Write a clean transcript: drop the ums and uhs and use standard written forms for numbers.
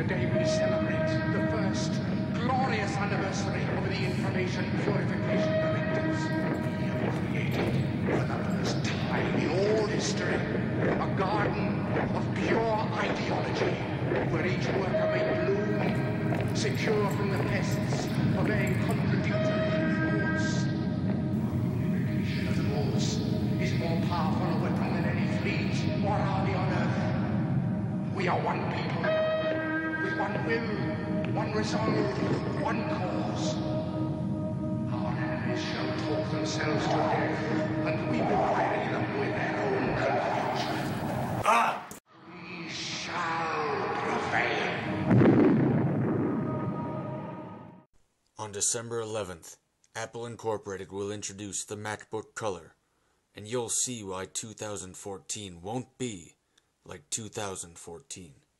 Today we celebrate the first glorious anniversary of the Information Purification Directives. We have created, for the first time in all history, a garden of pure ideology, where each worker may bloom, secure from the pests of a contradictory thoughts. Unification of the laws is more powerful a weapon than any fleet or army on earth. We are one people, with one will, one resolve, one cause. Our enemies shall talk themselves to death, and we will bury them with their own confusion. We shall prevail. On December 11th, Apple Incorporated will introduce the MacBook Color, and you'll see why 2014 won't be like 2014.